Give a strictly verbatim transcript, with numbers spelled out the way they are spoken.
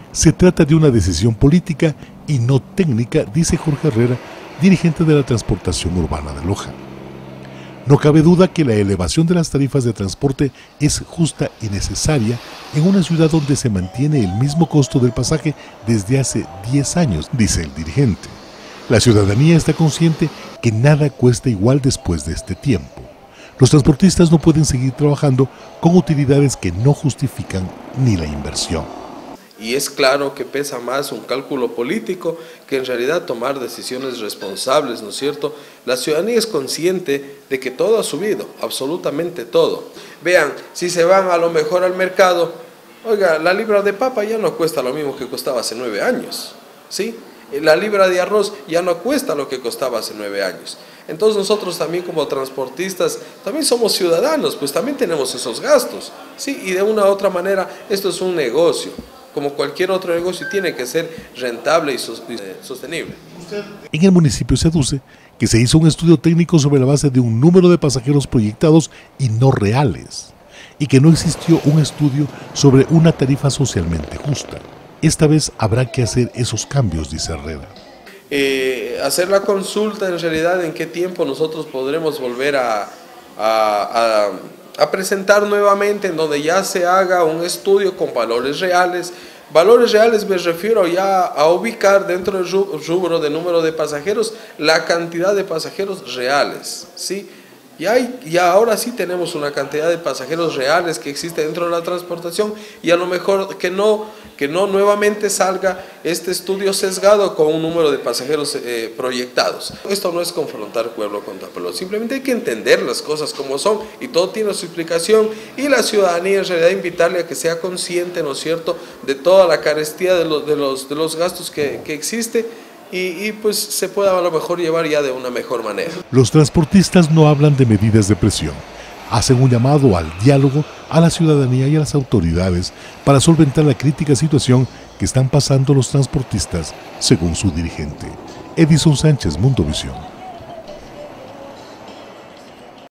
Se trata de una decisión política y no técnica, dice Jorge Herrera, dirigente de la transportación urbana de Loja. No cabe duda que la elevación de las tarifas de transporte es justa y necesaria en una ciudad donde se mantiene el mismo costo del pasaje desde hace diez años, dice el dirigente. La ciudadanía está consciente que nada cuesta igual después de este tiempo. Los transportistas no pueden seguir trabajando con utilidades que no justifican ni la inversión. Y es claro que pesa más un cálculo político que en realidad tomar decisiones responsables, ¿no es cierto? La ciudadanía es consciente de que todo ha subido, absolutamente todo. Vean, si se van a lo mejor al mercado, oiga, la libra de papa ya no cuesta lo mismo que costaba hace nueve años, ¿sí? La libra de arroz ya no cuesta lo que costaba hace nueve años. Entonces nosotros también como transportistas, también somos ciudadanos, pues también tenemos esos gastos, ¿sí? Y de una u otra manera esto es un negocio. Como cualquier otro negocio, tiene que ser rentable y sostenible. En el municipio se aduce que se hizo un estudio técnico sobre la base de un número de pasajeros proyectados y no reales, y que no existió un estudio sobre una tarifa socialmente justa. Esta vez habrá que hacer esos cambios, dice Herrera. Eh, hacer la consulta en realidad en qué tiempo nosotros podremos volver a... a, a a presentar nuevamente, en donde ya se haga un estudio con valores reales. Valores reales me refiero ya a ubicar dentro del rubro de número de pasajeros la cantidad de pasajeros reales, ¿sí? Y, hay, y ahora sí tenemos una cantidad de pasajeros reales que existe dentro de la transportación, y a lo mejor que no, que no nuevamente salga este estudio sesgado con un número de pasajeros eh, proyectados. Esto no es confrontar pueblo contra pueblo, simplemente hay que entender las cosas como son y todo tiene su explicación, y la ciudadanía en realidad invitarle a que sea consciente, ¿no es cierto?, de toda la carestía de los, de los, de los gastos que, que existe. Y, y pues se pueda a lo mejor llevar ya de una mejor manera. Los transportistas no hablan de medidas de presión, hacen un llamado al diálogo a la ciudadanía y a las autoridades para solventar la crítica situación que están pasando los transportistas, según su dirigente. Edison Sánchez, Mundo Visión.